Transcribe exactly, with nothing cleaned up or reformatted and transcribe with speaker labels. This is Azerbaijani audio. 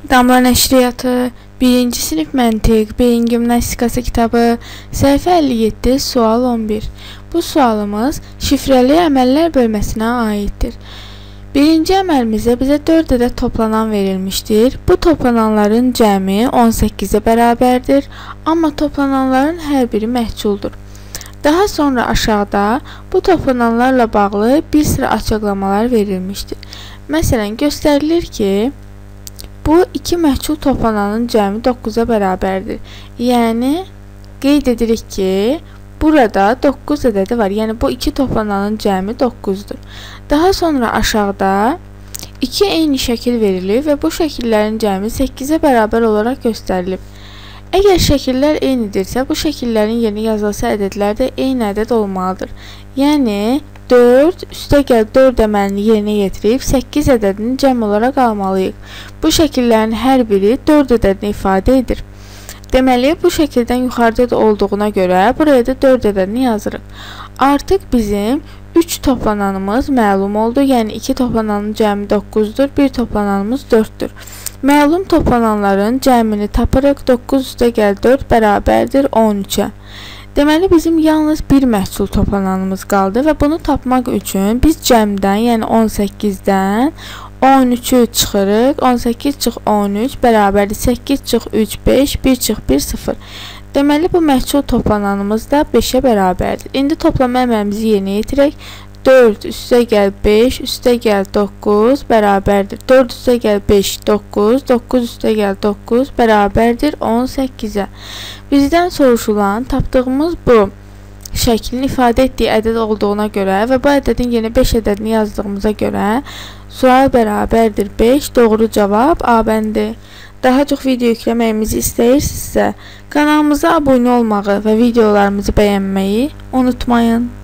Speaker 1: Damla Nəşriyyatı birinci sinif məntiq, beyin gimnastikası kitabı, səhifə əlli yeddi, sual on bir. Bu sualımız şifrəli əməllər bölməsinə aiddir. Birinci əməlimizdə bizə dörd ədəd toplanan verilmişdir. Bu toplananların cəmi on səkkizə bərabərdir, amma toplananların hər biri məhculdur. Daha sonra aşağıda bu toplananlarla bağlı bir sıra açıqlamalar verilmişdir. Məsələn, göstərilir ki, bu iki məhcul toplananın cəmi doqquza bərabərdir. Yəni, qeyd edirik ki, burada doqquz ədədi var. Yəni, bu iki toplananın cəmi doqquzdur. Daha sonra aşağıda iki eyni şəkil verilir və bu şəkillərin cəmi səkkizə bərabər olaraq göstərilib. Əgər şəkillər eynidirsə, bu şəkillərin yerinə yazılası ədədlər də eyni ədəd olmalıdır. Yəni, dörd üstəgəl dörd əməlini yerinə yetirib səkkiz ədədini cəm olaraq almalıyıq. Bu şəkillərin hər biri dörd ədədini ifadə edir. Deməli, bu şəkildən yuxarıda da olduğuna görə buraya da dörd ədədini yazırıq. Artıq bizim üç toplananımız məlum oldu. Yəni, iki toplananın cəmi doqquzdur, bir toplananımız dörddür. Məlum toplananların cəmini tapırıq. doqquz üstəgəl dörd bərabərdir on üçə. Deməli, bizim yalnız bir məhsul toplananımız qaldı və bunu tapmaq üçün biz cəmdən, yəni on səkkizdən on üçü çıxırıq. on səkkiz çıx on üç bərabərdir səkkiz çıx üç, beş, bir çıx bir, sıfır. Deməli, bu məhsul toplananımız da beşə bərabərdir. İndi toplama əməlimizi yerinə yetirək. dörd üstəgəl beş üstəgəl doqquz bərabərdir. dörd üstəgəl beş, doqquz, doqquz üstəgəl doqquz bərabərdir on səkkizə. Bizdən soruşulan, tapdığımız bu şəklin ifadə etdiyi ədəd olduğuna görə və bu ədədin yeni beş ədədini yazdığımıza görə sual bərabərdir beş, doğru cavab A bəndi. Daha çox video yükləməyimizi istəyirsinizsə, kanalımıza abunə olmağı və videolarımızı bəyənməyi unutmayın.